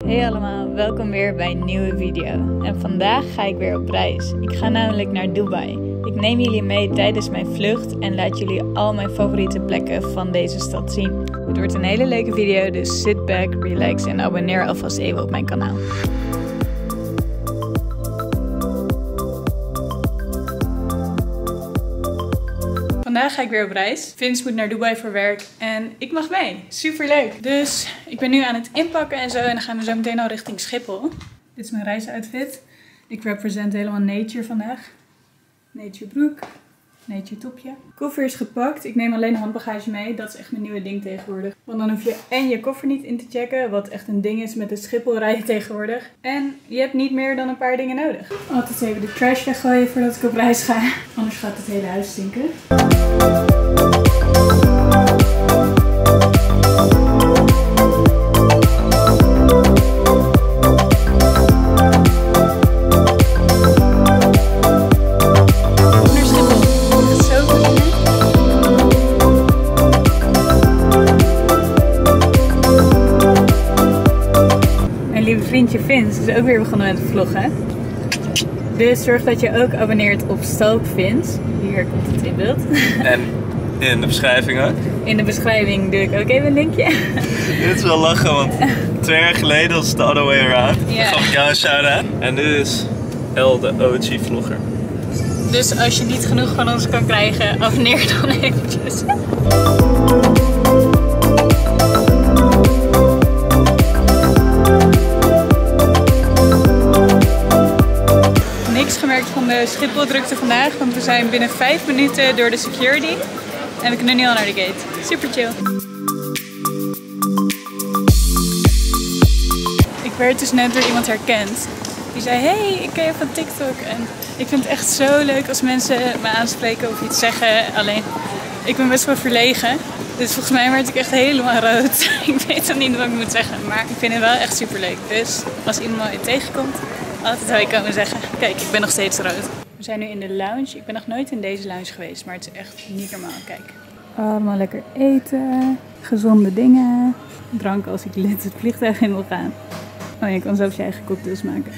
Hey allemaal, welkom weer bij een nieuwe video. En vandaag ga ik weer op reis. Ik ga namelijk naar Dubai. Ik neem jullie mee tijdens mijn vlucht en laat jullie al mijn favoriete plekken van deze stad zien. Het wordt een hele leuke video, dus sit back, relax en abonneer alvast even op mijn kanaal. Vandaag ga ik weer op reis. Vince moet naar Dubai voor werk en ik mag mee. Super leuk. Dus ik ben nu aan het inpakken en zo en dan gaan we zo meteen al richting Schiphol. Dit is mijn reisoutfit. Ik represent helemaal nature vandaag. Nature broek, nature topje. Koffer is gepakt. Ik neem alleen handbagage mee. Dat is echt mijn nieuwe ding tegenwoordig. Want dan hoef je en je koffer niet in te checken, wat echt een ding is met de Schiphol rijden tegenwoordig. En je hebt niet meer dan een paar dingen nodig. Altijd even de trash weggooien voordat ik op reis ga. Anders gaat het hele huis stinken. Vriendje Vince is ook weer begonnen met vloggen. Dus zorg dat je ook abonneert op Stalk Vince. Hier komt het in beeld. En in de beschrijving ook. In de beschrijving doe ik ook even een linkje. Dit is wel lachen, want 2 jaar geleden was het the other way around. Ja. Dan gaf ik jou een shout-out. En dit is El, de OG vlogger. Dus als je niet genoeg van ons kan krijgen, abonneer dan eventjes. Niks gemerkt van de Schiphol-drukte vandaag, want we zijn binnen 5 minuten door de security. En we kunnen nu al naar de gate. Super chill. Ik werd dus net door iemand herkend. Die zei, hey, ik ken je van TikTok. En ik vind het echt zo leuk als mensen me aanspreken of iets zeggen. Alleen, ik ben best wel verlegen. Dus volgens mij werd ik echt helemaal rood. Ik weet dan niet wat ik moet zeggen, maar ik vind het wel echt super leuk. Dus als iemand me tegenkomt, altijd zou ik komen zeggen, kijk, ik ben nog steeds rood. We zijn nu in de lounge. Ik ben nog nooit in deze lounge geweest, maar het is echt niet normaal. Kijk. Allemaal lekker eten, gezonde dingen, drank als ik lid het vliegtuig in wil gaan. Oh, je kan zelfs je eigen cocktails maken.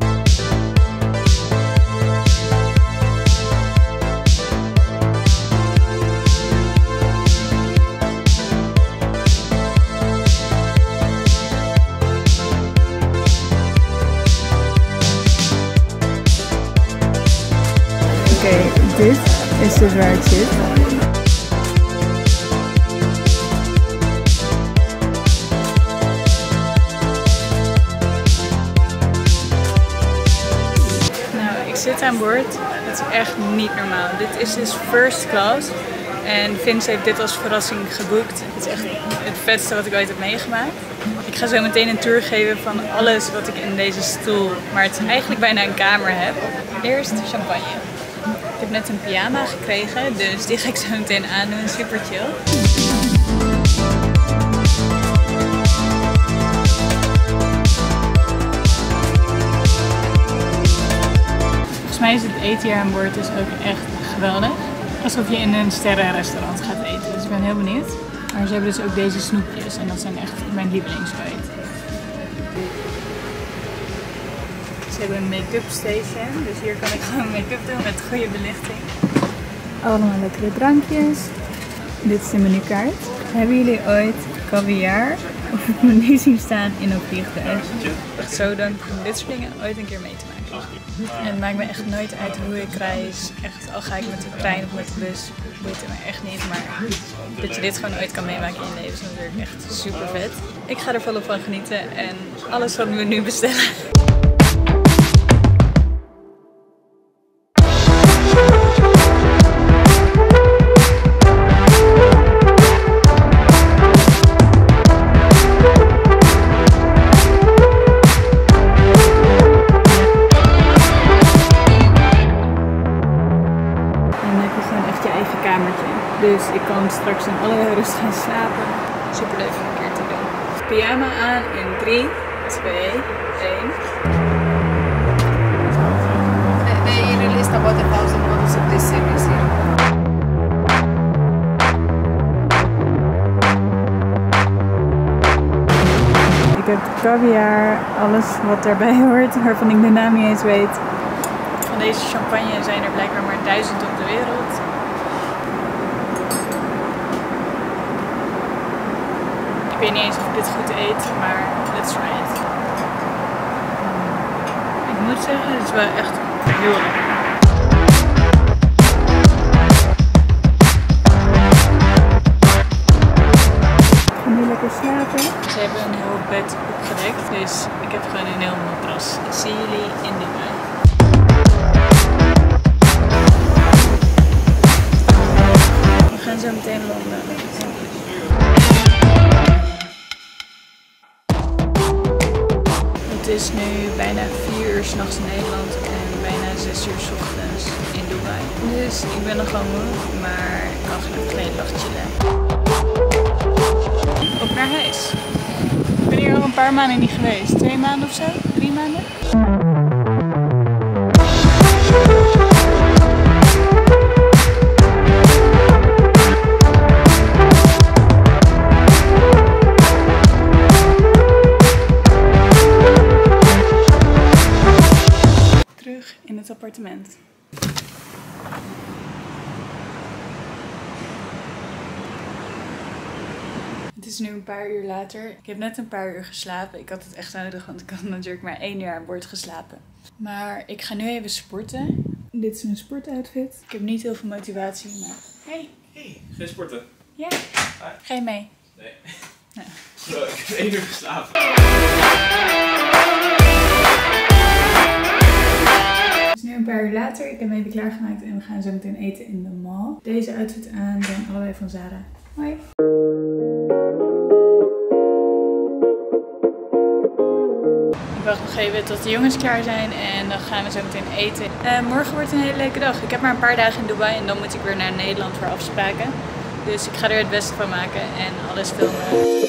Oké, dit is dus waar het zit. Nou, ik zit aan boord. Het is echt niet normaal. Dit is dus first class. En Vince heeft dit als verrassing geboekt. Het is echt het vetste wat ik ooit heb meegemaakt. Ik ga zo meteen een tour geven van alles wat ik in deze stoel, maar het is eigenlijk bijna een kamer heb. Eerst champagne. Ik heb net een pyjama gekregen, dus die ga ik zo meteen aandoen. Super chill. Volgens mij is het eten hier aan boord dus ook echt geweldig. Alsof je in een sterrenrestaurant gaat eten, dus ik ben heel benieuwd. Maar ze hebben dus ook deze snoepjes en dat zijn echt mijn lievelingskwijt. Ze hebben een make-up station, dus hier kan ik gewoon make-up doen met goede belichting. Allemaal lekkere drankjes. Dit is de menukaart. Hebben jullie ooit caviar op het menu zien staan in een vliegtuig? Echt zo dan om dit soort dingen ooit een keer mee te maken. En het maakt me echt nooit uit hoe ik reis. Echt, al ga ik met de trein of met de bus, boeit het me echt niet. Maar dat je dit gewoon ooit kan meemaken in je leven is natuurlijk echt super vet. Ik ga er volop van genieten en alles wat we nu bestellen. Dus ik kan straks in alle rust gaan slapen. Super leuk om een keer te doen. Pyjama aan in 3, 2, 1. They released about 1,000 models of this series here. heb caviar, alles wat daarbij hoort, waarvan ik de naam niet eens weet. Van deze champagne zijn er blijkbaar maar 1000 op de wereld. Ik weet niet eens of ik dit goed eet, maar let's try it. Ik moet zeggen, het is wel echt heel lekker. Lekker slapen. Ze hebben een heel bed opgedekt, dus ik heb gewoon een heel matras. Ik zie jullie in Dubai. We gaan zo meteen landen. Het is nu bijna 4 uur 's nachts in Nederland en bijna 6 uur 's ochtends in Dubai. Dus ik ben nog gewoon moe, maar ik kan geen dag chillen. Op naar huis. Ik ben hier al een paar maanden niet geweest. 2 maanden of zo? 3 maanden? Terug in het appartement. Het is nu een paar uur later. Ik heb net een paar uur geslapen. Ik had het echt nodig, want ik had natuurlijk maar 1 uur aan boord geslapen. Maar ik ga nu even sporten. Dit is mijn sportoutfit. Ik heb niet heel veel motivatie, maar... Hey! Hey, geen sporten? Ja. Ga je mee? Nee. Ja. Zo, ik heb 1 uur geslapen. Het is nu een paar uur later. Ik heb me even klaargemaakt en we gaan zo meteen eten in de mall. Deze outfit aan zijn allebei van Zara. Hoi! Ik wacht nog even tot de jongens klaar zijn en dan gaan we zo meteen eten. Morgen wordt een hele leuke dag. Ik heb maar een paar dagen in Dubai en dan moet ik weer naar Nederland voor afspraken. Dus ik ga er het beste van maken en alles filmen.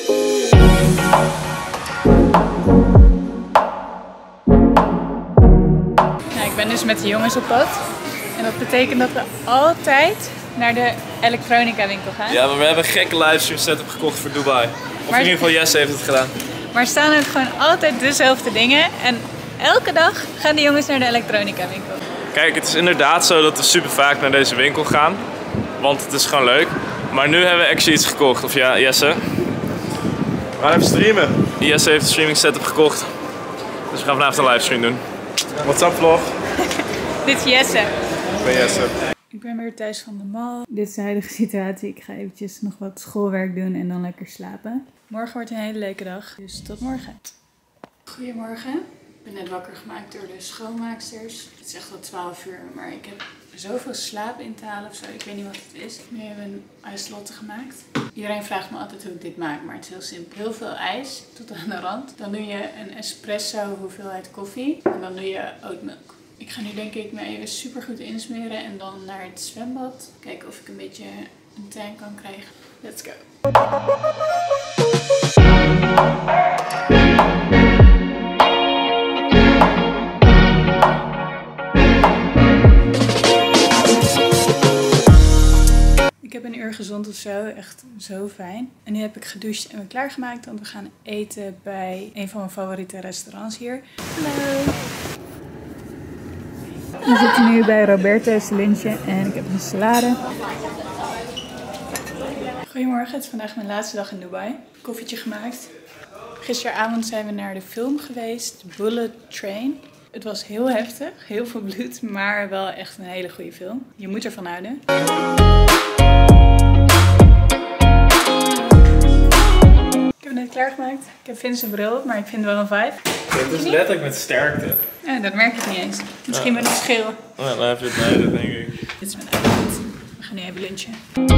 Nou, ik ben dus met de jongens op pad. En dat betekent dat we altijd naar de elektronica winkel gaan. Ja, maar we hebben een gekke livestream setup gekocht voor Dubai. Of in ieder geval Jesse heeft het gedaan. Maar er staan ook gewoon altijd dezelfde dingen. En elke dag gaan de jongens naar de elektronica winkel. Kijk, het is inderdaad zo dat we super vaak naar deze winkel gaan. Want het is gewoon leuk. Maar nu hebben we actually iets gekocht. Of ja, Jesse. We gaan even streamen. Jesse heeft een streaming setup gekocht. Dus we gaan vanavond een livestream doen. What's up vlog? Dit is Jesse. Ik ben Jesse. Ik ben weer thuis van de mall. Dit is de huidige situatie. Ik ga eventjes nog wat schoolwerk doen en dan lekker slapen. Morgen wordt een hele leuke dag, dus tot morgen. Goedemorgen. Ik ben net wakker gemaakt door de schoonmaaksters. Het is echt wel 12 uur, maar ik heb zoveel slaap in te halen of zo. Ik weet niet wat het is. Nu hebben we een ijslatte gemaakt. Iedereen vraagt me altijd hoe ik dit maak, maar het is heel simpel. Heel veel ijs tot aan de rand. Dan doe je een espresso hoeveelheid koffie en dan doe je oatmilk. Ik ga nu denk ik me even super goed insmeren en dan naar het zwembad. Kijken of ik een beetje een tan kan krijgen. Let's go. Ik heb een uur gezond of zo, echt zo fijn. En nu heb ik gedoucht en me klaargemaakt, want we gaan eten bij een van mijn favoriete restaurants hier. Hallo! We zitten nu bij Roberto's lunchen en ik heb een salade. Goedemorgen, het is vandaag mijn laatste dag in Dubai. Koffietje gemaakt. Gisteravond zijn we naar de film geweest, Bullet Train. Het was heel heftig, heel veel bloed, maar wel echt een hele goede film. Je moet ervan houden. Ik heb het net klaargemaakt. Ik heb Vincent bril, maar ik vind het wel een 5. Het is letterlijk met sterkte. Ja, dat merk ik niet eens. Misschien met een schil. Ja, dan heb je het nodig, denk ik. Dit is mijn outfit. We gaan nu even lunchen.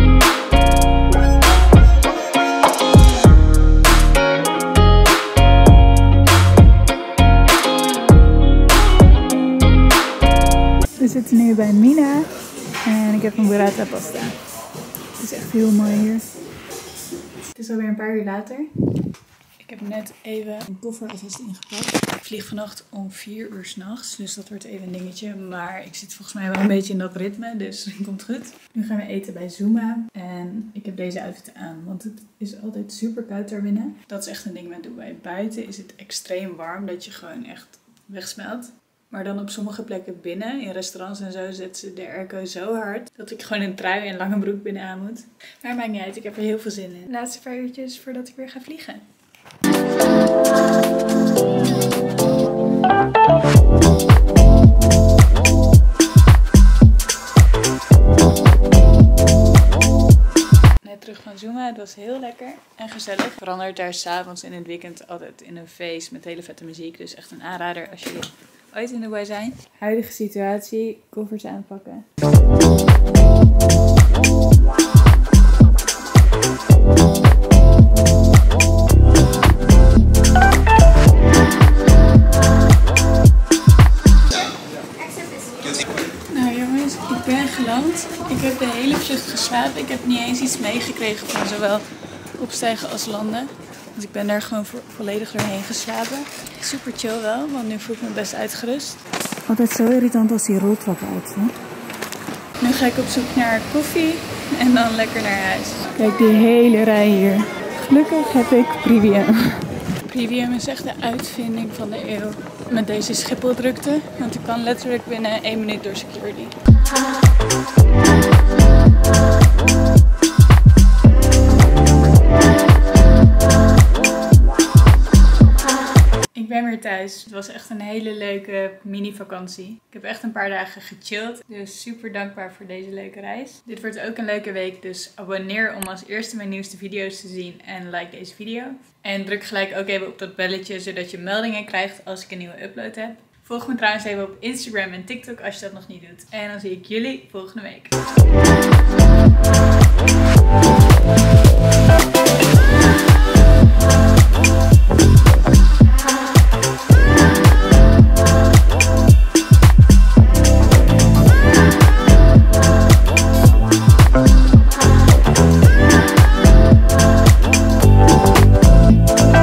We zitten nu bij Mina en ik heb een burrata pasta. Het is echt heel mooi hier. Het is alweer een paar uur later. Ik Ik heb net even een koffer alvast ingepakt. Ik vlieg vannacht om 4 uur 's nachts, dus dat wordt even een dingetje. Maar ik zit volgens mij wel een beetje in dat ritme, dus het komt goed. Nu gaan we eten bij Zuma en ik heb deze outfit aan, want het is altijd super koud daar binnen. Dat is echt een ding met Dubai. Buiten is het extreem warm, dat je gewoon echt wegsmelt. Maar dan op sommige plekken binnen, in restaurants en zo, zetten ze de airco zo hard dat ik gewoon een trui en lange broek binnen aan moet. Maar maakt niet uit, ik heb er heel veel zin in. De laatste paar uurtjes voordat ik weer ga vliegen. Net terug van Zuma, het was heel lekker en gezellig. Verandert daar s'avonds in het weekend altijd in een feest met hele vette muziek. Dus echt een aanrader als jullie ooit in Dubai zijn. Huidige situatie, koffers aanpakken. Nou jongens, ik ben geland. Ik heb de hele vlucht geslapen. Ik heb niet eens iets meegekregen van zowel opstijgen als landen. Want ik ben daar gewoon volledig doorheen geslapen. Super chill wel, want nu voel ik me best uitgerust. Altijd zo irritant als die roltrappen uitgaan. Nu ga ik op zoek naar koffie en dan lekker naar huis. Kijk die hele rij hier. Gelukkig heb ik Privium. Privium is echt de uitvinding van de eeuw. Met deze Schipholdrukte, want ik kan letterlijk binnen 1 minuut door security. Ik ben weer thuis. Het was echt een hele leuke mini-vakantie. Ik heb echt een paar dagen gechilled. Dus super dankbaar voor deze leuke reis. Dit wordt ook een leuke week. Dus abonneer om als eerste mijn nieuwste video's te zien. En like deze video. En druk gelijk ook even op dat belletje. Zodat je meldingen krijgt als ik een nieuwe upload heb. Volg me trouwens even op Instagram en TikTok als je dat nog niet doet. En dan zie ik jullie volgende week.